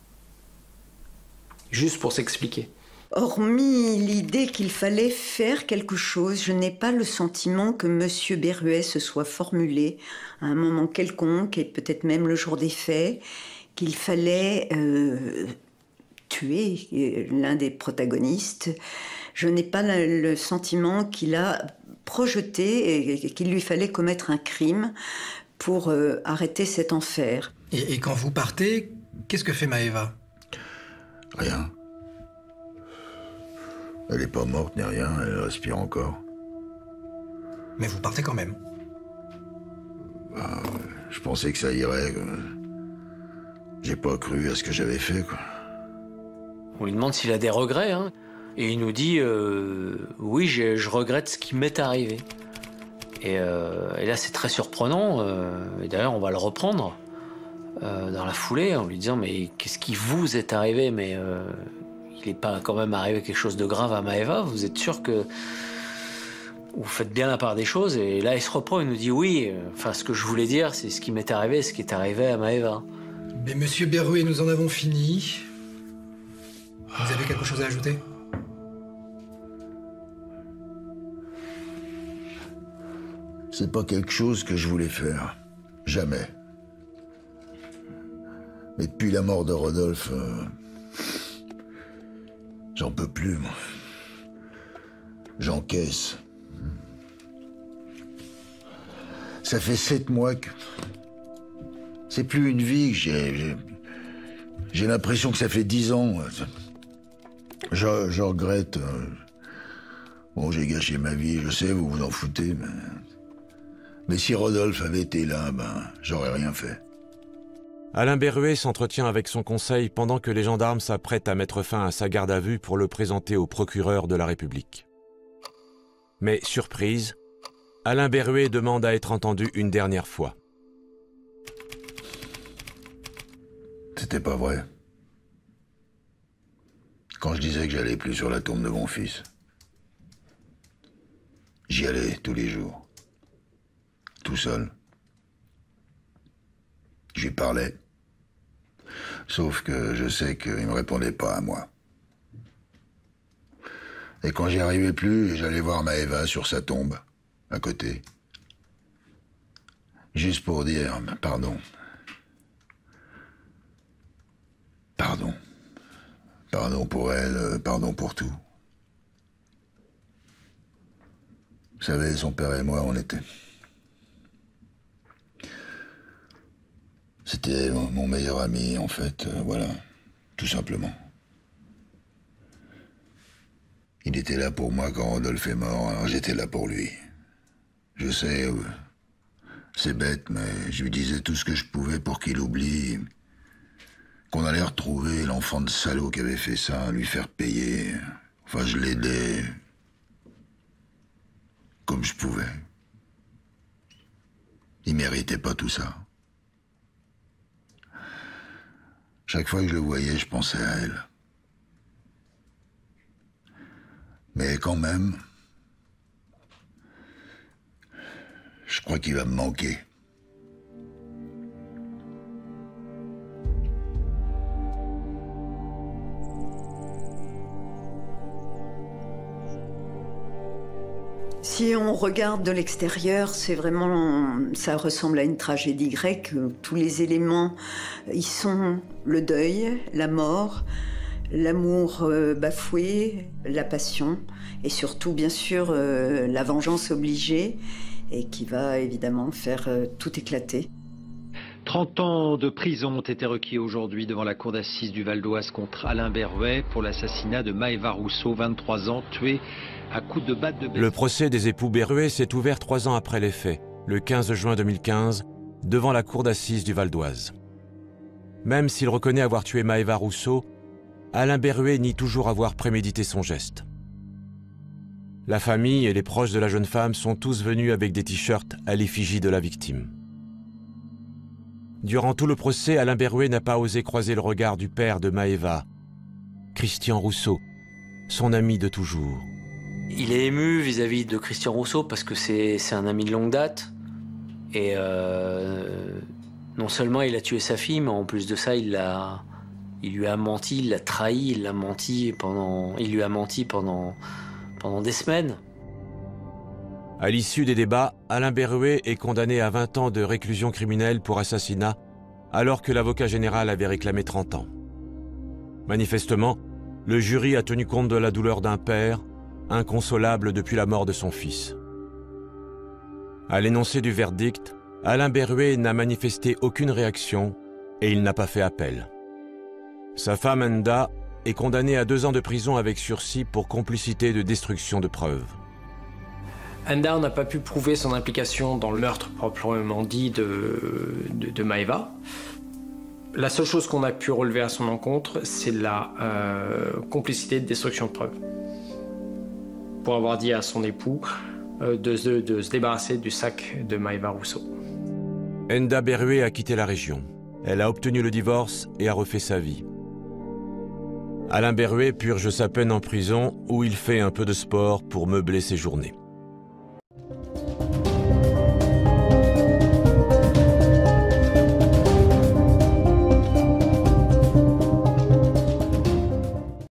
juste pour s'expliquer. Hormis l'idée qu'il fallait faire quelque chose, je n'ai pas le sentiment que M. Berruet se soit formulé à un moment quelconque, et peut-être même le jour des faits, qu'il fallait euh, tuer l'un des protagonistes. Je n'ai pas le sentiment qu'il a projeté et qu'il lui fallait commettre un crime pour euh, arrêter cet enfer. Et, et quand vous partez, qu'est-ce que fait Maëva? Rien. Elle n'est pas morte ni rien, elle respire encore. Mais vous partez quand même? Bah, je pensais que ça irait. J'ai pas cru à ce que j'avais fait, quoi. On lui demande s'il a des regrets, hein, et il nous dit euh, oui, je, je regrette ce qui m'est arrivé. Et, euh, et là, c'est très surprenant. Euh, et d'ailleurs, on va le reprendre euh, dans la foulée en lui disant mais qu'est-ce qui vous est arrivé? Mais euh, il n'est pas quand même arrivé quelque chose de grave à Maëva? Vous êtes sûr que vous faites bien la part des choses? Et là, il se reprend, il nous dit oui. Enfin, ce que je voulais dire, c'est ce qui m'est arrivé, ce qui est arrivé à Maëva. Mais Monsieur Berruet, nous en avons fini. Vous avez quelque chose à ajouter? C'est pas quelque chose que je voulais faire. Jamais. Mais depuis la mort de Rodolphe, euh, j'en peux plus, moi. J'encaisse. Ça fait sept mois que... C'est plus une vie que j'ai... J'ai l'impression que ça fait dix ans. Je, je regrette. Bon, j'ai gâché ma vie, je sais, vous vous en foutez, mais... Mais si Rodolphe avait été là, ben, j'aurais rien fait. Alain Berruet s'entretient avec son conseil pendant que les gendarmes s'apprêtent à mettre fin à sa garde à vue pour le présenter au procureur de la République. Mais, surprise, Alain Berruet demande à être entendu une dernière fois. C'était pas vrai. Quand je disais que j'allais plus sur la tombe de mon fils, j'y allais tous les jours. Tout seul. Je lui parlais. Sauf que je sais qu'il ne me répondait pas à moi. Et quand j'y arrivais plus, j'allais voir Maëva sur sa tombe, à côté. Juste pour dire pardon. Pardon. Pardon pour elle, pardon pour tout. Vous savez, son père et moi, on était... C'était mon meilleur ami, en fait, euh, voilà, tout simplement. Il était là pour moi quand Rodolphe est mort, alors j'étais là pour lui. Je sais, euh, c'est bête, mais je lui disais tout ce que je pouvais pour qu'il oublie, qu'on allait retrouver l'enfant de salaud qui avait fait ça, lui faire payer. Enfin, je l'aidais comme je pouvais. Il méritait pas tout ça. Chaque fois que je le voyais, je pensais à elle. Mais quand même, je crois qu'il va me manquer. Si on regarde de l'extérieur, c'est vraiment, ça ressemble à une tragédie grecque. Tous les éléments y sont: le deuil, la mort, l'amour euh, bafoué, la passion et surtout bien sûr euh, la vengeance obligée et qui va évidemment faire euh, tout éclater. trente ans de prison ont été requis aujourd'hui devant la cour d'assises du Val d'Oise contre Alain Berruet pour l'assassinat de Maëva Rousseau, vingt-trois ans, tuée à coups de batte de baseball. Le procès des époux Berruet s'est ouvert trois ans après les faits, le quinze juin deux mille quinze, devant la cour d'assises du Val d'Oise. Même s'il reconnaît avoir tué Maëva Rousseau, Alain Berruet nie toujours avoir prémédité son geste. La famille et les proches de la jeune femme sont tous venus avec des t-shirts à l'effigie de la victime. Durant tout le procès, Alain Berruet n'a pas osé croiser le regard du père de Maëva, Christian Rousseau, son ami de toujours. Il est ému vis-à-vis de Christian Rousseau parce que c'est un ami de longue date. Et euh, non seulement il a tué sa fille, mais en plus de ça, il, a, il lui a menti, il l'a trahi, il l'a menti pendant, il lui a menti pendant, pendant des semaines. À l'issue des débats, Alain Berruet est condamné à vingt ans de réclusion criminelle pour assassinat, alors que l'avocat général avait réclamé trente ans. Manifestement, le jury a tenu compte de la douleur d'un père, inconsolable depuis la mort de son fils. À l'énoncé du verdict, Alain Berruet n'a manifesté aucune réaction et il n'a pas fait appel. Sa femme Enda est condamnée à deux ans de prison avec sursis pour complicité de destruction de preuves. Enda n'a pas pu prouver son implication dans le meurtre proprement dit de, de, de Maëva. La seule chose qu'on a pu relever à son encontre, c'est la euh, complicité de destruction de preuves. Pour avoir dit à son époux euh, de, de, de se débarrasser du sac de Maëva Rousseau. Enda Berruet a quitté la région. Elle a obtenu le divorce et a refait sa vie. Alain Berruet purge sa peine en prison où il fait un peu de sport pour meubler ses journées.